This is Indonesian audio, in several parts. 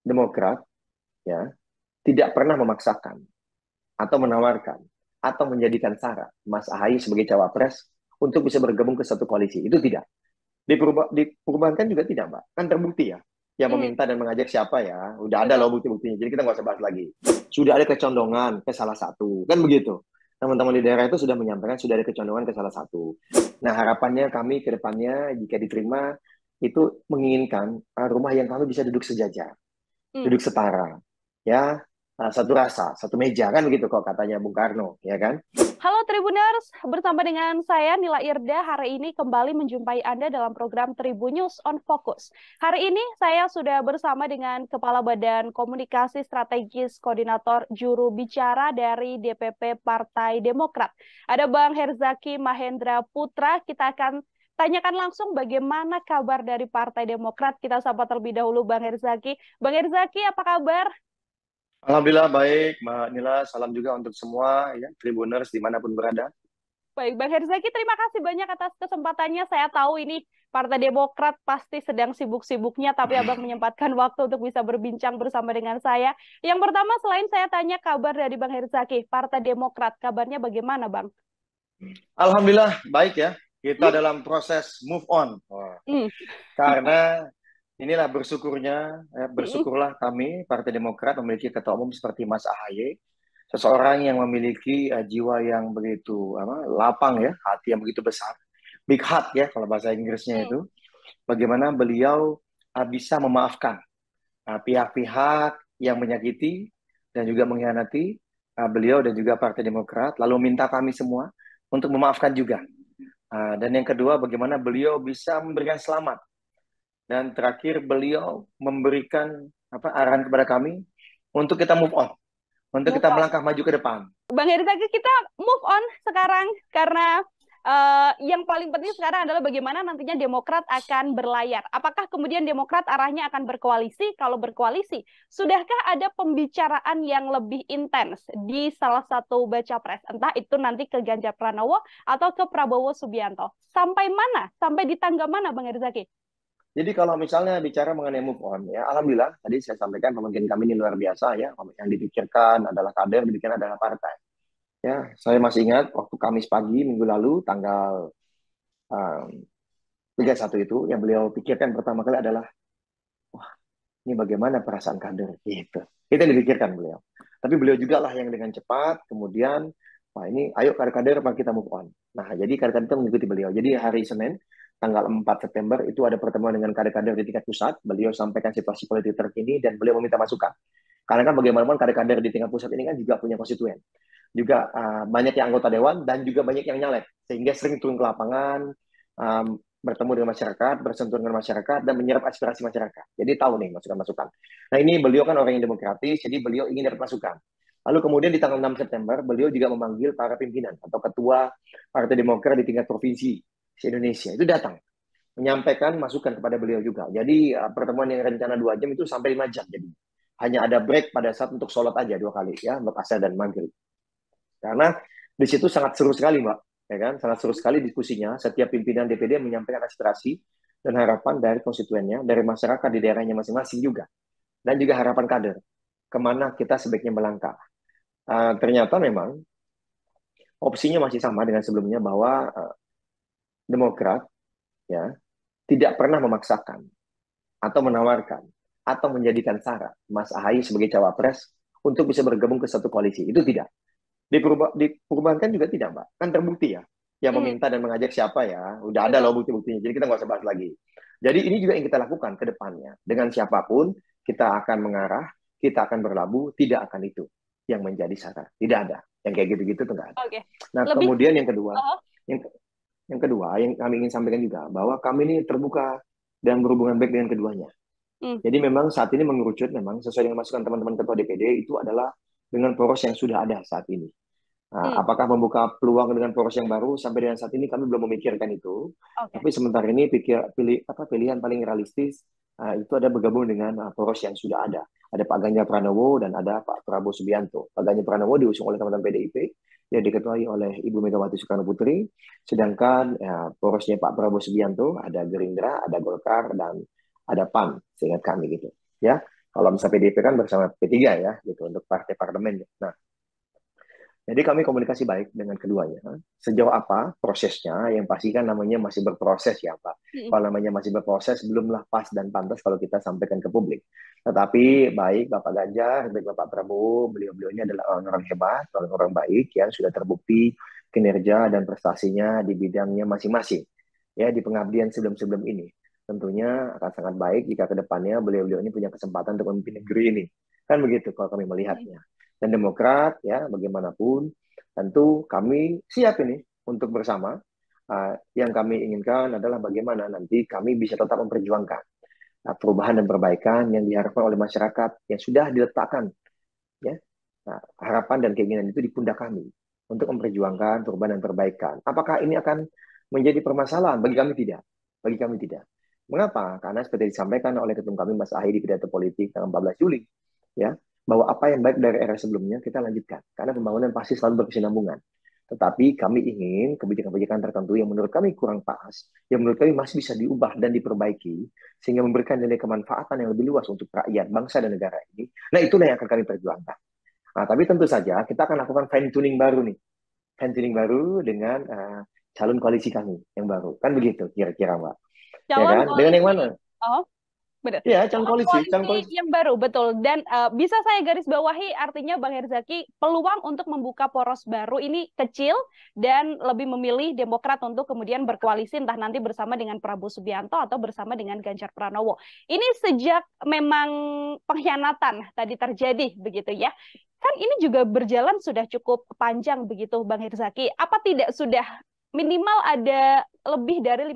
Demokrat ya tidak pernah memaksakan atau menawarkan atau menjadikan syarat Mas Ahaye sebagai cawapres untuk bisa bergabung ke satu koalisi. Itu tidak. Di perubahan kan juga tidak, Mbak. Kan terbukti ya. Yang Hmm, meminta dan mengajak siapa ya. Udah ada betul. loh bukti-buktinya. Jadi kita nggak usah bahas lagi. Sudah ada kecondongan ke salah satu. Kan begitu. Teman-teman di daerah itu sudah menyampaikan sudah ada kecondongan ke salah satu. Nah, harapannya kami ke depannya jika diterima itu menginginkan rumah yang kami bisa duduk sejajar, Hmm. duduk setara. Ya, satu rasa, satu meja kan begitu kok katanya Bung Karno, ya kan? Halo Tribuners, bersama dengan saya Nila Irda hari ini kembali menjumpai Anda dalam program Tribun News on Focus. Hari ini saya sudah bersama dengan Kepala Badan Komunikasi Strategis Koordinator Juru Bicara dari DPP Partai Demokrat. Ada Bang Herzaki Mahendra Putra, kita akan tanyakan langsung bagaimana kabar dari Partai Demokrat. Kita sapa terlebih dahulu Bang Herzaki. Bang Herzaki, apa kabar? Alhamdulillah baik, Mbak Nila. Salam juga untuk semua ya, Tribuners dimanapun berada. Baik, Bang Herzaki, terima kasih banyak atas kesempatannya. Saya tahu ini Partai Demokrat pasti sedang sibuk-sibuknya, tapi Abang menyempatkan waktu untuk bisa berbincang bersama dengan saya. Yang pertama, selain saya tanya kabar dari Bang Herzaki, Partai Demokrat, kabarnya bagaimana, Bang? Alhamdulillah baik ya. Kita dalam proses move on. Wah, Hmm. karena inilah bersyukurnya, Hmm. bersyukurlah kami Partai Demokrat memiliki ketua umum seperti Mas Ahaye, seseorang yang memiliki jiwa yang begitu lapang ya, hati yang begitu besar, big heart ya kalau bahasa Inggrisnya Hmm. itu. Bagaimana beliau bisa memaafkan pihak-pihak yang menyakiti dan juga mengkhianati beliau dan juga Partai Demokrat, lalu minta kami semua untuk memaafkan juga. Dan yang kedua, bagaimana beliau bisa memberikan selamat. Dan terakhir, beliau memberikan arahan kepada kami untuk kita move on, untuk Move kita on. melangkah maju ke depan. Bang Herzaki, kita move on sekarang karena yang paling penting sekarang adalah bagaimana nantinya Demokrat akan berlayar. Apakah kemudian Demokrat arahnya akan berkoalisi? Kalau berkoalisi, sudahkah ada pembicaraan yang lebih intens di salah satu baca pres? Entah itu nanti ke Ganjar Pranowo atau ke Prabowo Subianto. Sampai mana? Sampai di tangga mana, Bang Herzaki? Jadi kalau misalnya bicara mengenai move on, ya alhamdulillah tadi saya sampaikan pemimpin kami ini luar biasa ya. Yang dipikirkan adalah kader, dipikirkan adalah partai. Ya, saya masih ingat waktu Kamis pagi minggu lalu tanggal um, 31 itu yang beliau pikirkan pertama kali adalah wah, ini bagaimana perasaan kader gitu. Itu yang dipikirkan beliau. Tapi beliau juga lah yang dengan cepat kemudian wah ini ayo kader-kader mari kita move on. Nah, jadi kader-kader itu mengikuti beliau. Jadi hari Senin tanggal 4 September itu ada pertemuan dengan kader-kader di tingkat pusat. Beliau sampaikan situasi politik terkini dan beliau meminta masukan. Karena kan bagaimanapun kader-kader di tingkat pusat ini kan juga punya konstituen. Juga banyak yang anggota dewan dan juga banyak yang nyalek. Sehingga sering turun ke lapangan, bertemu dengan masyarakat, bersentuhan dengan masyarakat, dan menyerap aspirasi masyarakat. Jadi tahu nih masukan-masukan. Nah ini beliau kan orang yang demokratis, jadi beliau ingin dapat masukan. Lalu kemudian di tanggal 6 September, beliau juga memanggil para pimpinan atau ketua Partai Demokrat di tingkat provinsi se-Indonesia. Itu datang, menyampaikan masukan kepada beliau juga. Jadi pertemuan yang rencana 2 jam itu sampai 5 jam. Jadi hanya ada break pada saat untuk sholat aja 2 kali ya, untuk asar dan maghrib. Karena di situ sangat seru sekali, Mbak. Ya kan? Sangat seru sekali diskusinya. Setiap pimpinan DPD menyampaikan aspirasi dan harapan dari konstituennya, dari masyarakat di daerahnya masing-masing juga. Dan juga harapan kader, kemana kita sebaiknya melangkah. Ternyata memang opsinya masih sama dengan sebelumnya bahwa Demokrat ya tidak pernah memaksakan atau menawarkan atau menjadikan syarat Mas Ahaye sebagai cawapres untuk bisa bergabung ke satu koalisi. Itu tidak. Di perubahan kan juga tidak, Mbak. Kan terbukti ya. Yang Hmm. meminta dan mengajak siapa ya. Udah ada Betul. loh bukti-buktinya. Jadi kita nggak usah bahas lagi. Jadi ini juga yang kita lakukan ke depannya. Dengan siapapun, kita akan mengarah, kita akan berlabuh, tidak akan itu yang menjadi syarat. Tidak ada. Yang kayak gitu-gitu tuh nggak ada. Oke. Nah, Lebih. kemudian yang kedua, Oh. yang, yang kedua, yang kami ingin sampaikan juga, bahwa kami ini terbuka dan berhubungan baik dengan keduanya. Hmm. Jadi memang saat ini mengerucut, memang sesuai dengan masukan teman-teman ketua DPD, itu adalah dengan poros yang sudah ada saat ini. Hmm. Apakah membuka peluang dengan poros yang baru sampai dengan saat ini kami belum memikirkan itu. Oke. Tapi sementara ini pilihan paling realistis itu ada bergabung dengan poros yang sudah ada. Ada Pak Ganjar Pranowo dan ada Pak Prabowo Subianto. Pak Ganjar Pranowo diusung oleh teman-teman PDIP yang diketuai oleh Ibu Megawati Soekarno Putri. Sedangkan porosnya Pak Prabowo Subianto ada Gerindra, ada Golkar dan ada PAN, seingat kami gitu. Ya, Kalau misalnya PDIP kan bersama P3 ya, gitu untuk partai parlemen. Nah, jadi kami komunikasi baik dengan keduanya. Sejauh apa prosesnya, yang pasti kan namanya masih berproses ya Pak. Mm-mm. Kalau namanya masih berproses, belumlah pas dan pantas kalau kita sampaikan ke publik. Tetapi baik Bapak Ganjar, baik Bapak Prabowo, beliau-beliau ini adalah orang-orang hebat, orang-orang baik yang sudah terbukti kinerja dan prestasinya di bidangnya masing-masing. Ya, di pengabdian sebelum-sebelum ini. Tentunya akan sangat baik jika ke depannya beliau-beliau ini punya kesempatan untuk memimpin negeri ini. Kan begitu kalau kami Mm-mm. melihatnya. Dan Demokrat ya bagaimanapun tentu kami siap ini untuk bersama. Yang kami inginkan adalah bagaimana nanti kami bisa tetap memperjuangkan perubahan dan perbaikan yang diharapkan oleh masyarakat yang sudah diletakkan ya. Harapan dan keinginan itu di pundak kami untuk memperjuangkan perubahan dan perbaikan. Apakah ini akan menjadi permasalahan? Bagi kami tidak. Bagi kami tidak. Mengapa? Karena seperti disampaikan oleh ketum kami Mas Ahy di pidato politik tanggal 14 Juli, ya, bahwa apa yang baik dari era sebelumnya kita lanjutkan. Karena pembangunan pasti selalu berkesinambungan. Tetapi kami ingin kebijakan-kebijakan tertentu yang menurut kami kurang pas, yang menurut kami masih bisa diubah dan diperbaiki, sehingga memberikan nilai kemanfaatan yang lebih luas untuk rakyat, bangsa, dan negara ini. Nah, itulah yang akan kami perjuangkan. Nah, tapi tentu saja kita akan lakukan fine tuning baru nih. Fine tuning baru dengan calon koalisi kami yang baru. Kan begitu kira-kira, Mbak. Ya Calon kan? Dengan yang koalisi, mana? oh benar. Ya, calon Koalisi koalisi. yang baru, betul. Dan bisa saya garis bawahi, artinya Bang Herzaki, peluang untuk membuka poros baru ini kecil dan lebih memilih Demokrat untuk kemudian berkoalisi, entah nanti bersama dengan Prabowo Subianto atau bersama dengan Ganjar Pranowo. Ini sejak memang pengkhianatan tadi terjadi, begitu ya. Kan ini juga berjalan sudah cukup panjang, begitu Bang Herzaki. Apa tidak sudah minimal ada lebih dari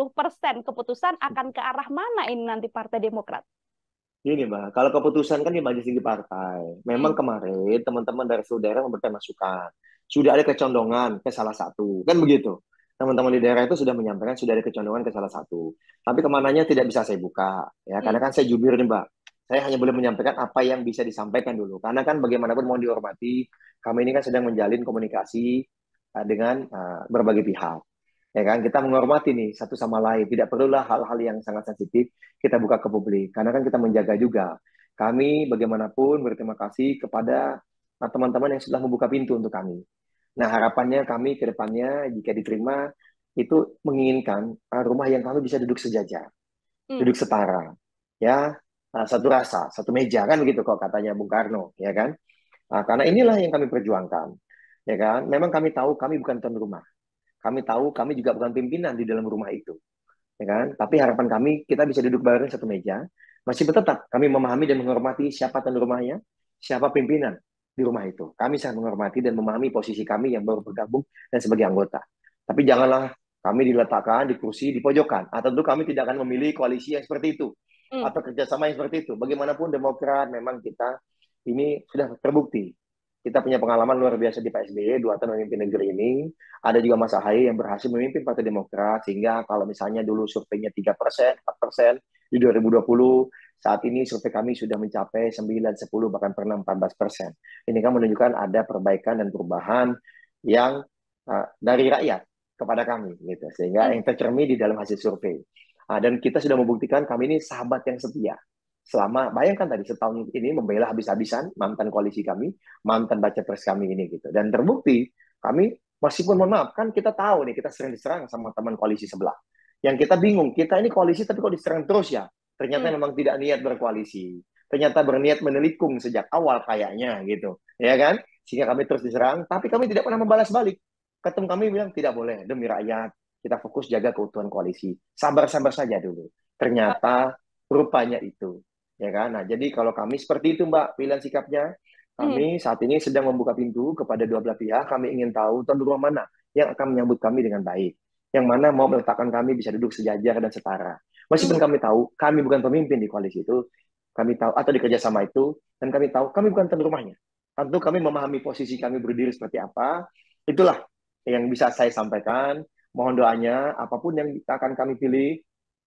50% keputusan akan ke arah mana ini nanti Partai Demokrat? Ini, Mbak, kalau keputusan kan di majelis tinggi partai. Memang Hmm. kemarin teman-teman dari saudara memberikan masukan. Sudah ada kecondongan ke salah satu. Kan begitu. Teman-teman di daerah itu sudah menyampaikan sudah ada kecondongan ke salah satu. Tapi kemananya tidak bisa saya buka. Ya, Hmm. karena kan saya jubir nih, Mbak. Saya hanya boleh menyampaikan apa yang bisa disampaikan dulu. Karena kan bagaimanapun mohon dihormati, kami ini kan sedang menjalin komunikasi dengan berbagai pihak. Ya kan, kita menghormati nih satu sama lain. Tidak perlulah hal-hal yang sangat sensitif kita buka ke publik. Karena kan kita menjaga juga. Kami bagaimanapun berterima kasih kepada teman-teman yang sudah membuka pintu untuk kami. Nah, harapannya kami ke depannya jika diterima itu menginginkan rumah yang kami bisa duduk sejajar, Hmm. duduk setara. Ya, satu rasa, satu meja kan begitu kok katanya Bung Karno, ya kan? Karena inilah yang kami perjuangkan. Ya kan? Memang kami tahu kami bukan tuan rumah. Kami tahu kami juga bukan pimpinan di dalam rumah itu, ya kan? Tapi harapan kami kita bisa duduk bareng satu meja, masih tetap kami memahami dan menghormati siapa tuan rumahnya, siapa pimpinan di rumah itu. Kami sangat menghormati dan memahami posisi kami yang baru bergabung dan sebagai anggota. Tapi janganlah kami diletakkan di kursi di pojokan. Atau tentu kami tidak akan memilih koalisi yang seperti itu Hmm. atau kerjasama yang seperti itu. Bagaimanapun Demokrat memang kita ini sudah terbukti kita punya pengalaman luar biasa di PSBY, 2 tahun memimpin negeri ini. Ada juga Mas Ahaye yang berhasil memimpin Partai Demokrat, sehingga kalau misalnya dulu surveinya 3%, 4% di 2020, saat ini survei kami sudah mencapai 9, 10, bahkan pernah 14%. Ini kan menunjukkan ada perbaikan dan perubahan yang dari rakyat kepada kami, gitu. Sehingga Hmm. yang tercermin di dalam hasil survei. Dan kita sudah membuktikan kami ini sahabat yang setia selama bayangkan tadi setahun ini membela habis-habisan mantan koalisi kami, mantan baca pres kami ini gitu. Dan terbukti kami meskipun mohon maaf kan kita tahu nih kita sering diserang sama teman koalisi sebelah. Yang kita bingung, kita ini koalisi tapi kok diserang terus ya? Ternyata Hmm. memang tidak niat berkoalisi. Ternyata berniat menelikung sejak awal kayaknya gitu. Ya kan? Sehingga kami terus diserang, tapi kami tidak pernah membalas balik. Ketum kami bilang tidak boleh demi rakyat. Kita fokus jaga keutuhan koalisi. Sabar-sabar saja dulu. Ternyata rupanya itu. Ya kan? Nah, jadi kalau kami seperti itu, Mbak, pilihan sikapnya. Hmm. Kami saat ini sedang membuka pintu kepada dua belah pihak. Kami ingin tahu tuan rumah mana yang akan menyambut kami dengan baik. Yang mana mau meletakkan kami bisa duduk sejajar dan setara. Meskipun Hmm. kami tahu kami bukan pemimpin di koalisi itu, kami tahu atau di kerjasama itu, dan kami tahu kami bukan tuan rumahnya. Tentu kami memahami posisi kami berdiri seperti apa. Itulah yang bisa saya sampaikan. Mohon doanya, apapun yang akan kami pilih,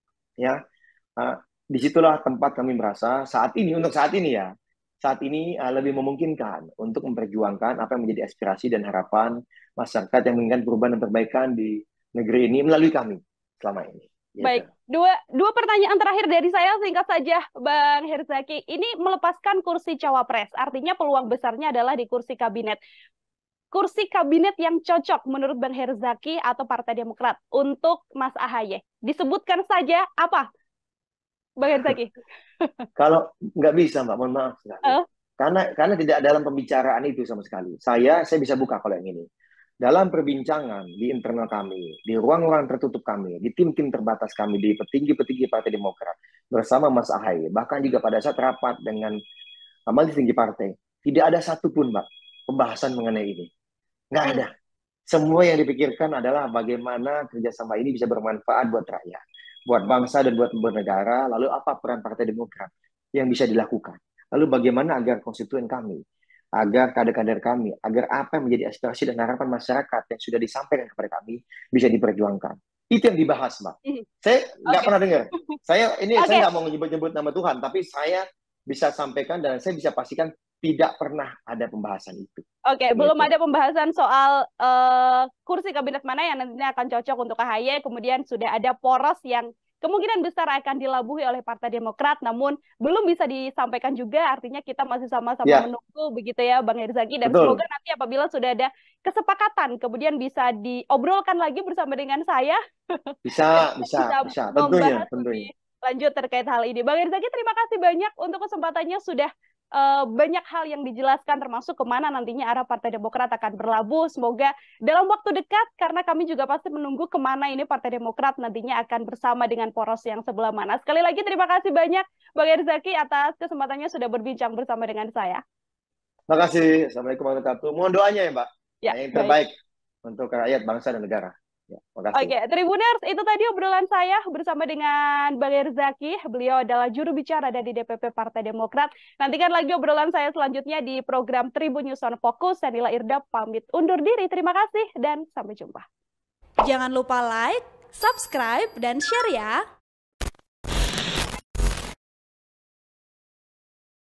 ya disitulah tempat kami merasa saat ini untuk saat ini lebih memungkinkan untuk memperjuangkan apa yang menjadi aspirasi dan harapan masyarakat yang menginginkan perubahan dan perbaikan di negeri ini melalui kami selama ini. Gitu. Baik, dua pertanyaan terakhir dari saya singkat saja, Bang Herzaki. Ini melepaskan kursi cawapres, artinya peluang besarnya adalah di kursi kabinet. Kursi kabinet yang cocok menurut Bang Herzaki atau Partai Demokrat untuk Mas AHY. Disebutkan saja apa, Bang Herzaki? Kalau nggak bisa, Mbak, mohon maaf sekali. Eh, Karena tidak dalam pembicaraan itu sama sekali. Saya bisa buka kalau yang ini. Dalam perbincangan di internal kami, di ruang-ruang tertutup kami, di tim-tim terbatas kami, di petinggi-petinggi Partai Demokrat, bersama Mas Ahaye, bahkan juga pada saat rapat dengan majelis tinggi partai, tidak ada satupun, Mbak, pembahasan mengenai ini. Nggak ada. Semua yang dipikirkan adalah bagaimana kerjasama ini bisa bermanfaat buat rakyat, buat bangsa dan buat bernegara, lalu apa peran Partai Demokrat yang bisa dilakukan. Lalu bagaimana agar konstituen kami, agar kader-kader kami, agar apa yang menjadi aspirasi dan harapan masyarakat yang sudah disampaikan kepada kami bisa diperjuangkan. Itu yang dibahas, Mbak. Saya nggak Oke. pernah dengar. Saya Oke. nggak mau menyebut-nyebut nama Tuhan, tapi saya bisa sampaikan dan saya bisa pastikan tidak pernah ada pembahasan itu. Oke, belum Gitu. ada pembahasan soal kursi kabinet mana yang nantinya akan cocok untuk AHY. Kemudian sudah ada poros yang kemungkinan besar akan dilabuhi oleh Partai Demokrat, namun belum bisa disampaikan juga. Artinya kita masih sama-sama Ya, menunggu begitu ya, Bang Herzaki. Dan semoga betul. nanti apabila sudah ada kesepakatan, kemudian bisa diobrolkan lagi bersama dengan saya dan Bisa, kita bisa, bisa bisa. Tentunya, membahas tentunya. lebih lanjut terkait hal ini. Bang Herzaki, terima kasih banyak untuk kesempatannya. Sudah banyak hal yang dijelaskan, termasuk kemana nantinya arah Partai Demokrat akan berlabuh. Semoga dalam waktu dekat, karena kami juga pasti menunggu kemana ini Partai Demokrat nantinya akan bersama dengan poros yang sebelah mana. Sekali lagi terima kasih banyak Bang Herzaki atas kesempatannya sudah berbincang bersama dengan saya. Terima kasih. Assalamualaikum warahmatullahi wabarakatuh. Mohon doanya ya, Mbak. Ya, Yang baik. terbaik untuk rakyat, bangsa, dan negara. Ya, terima kasih. Oke, Tribuners, itu tadi obrolan saya bersama dengan Bang Herzaki. Beliau adalah juru bicara dari DPP Partai Demokrat. Nantikan lagi obrolan saya selanjutnya di program Tribun News on Focus. Saya Nila Irda pamit undur diri. Terima kasih dan sampai jumpa. Jangan lupa like, subscribe, dan share ya.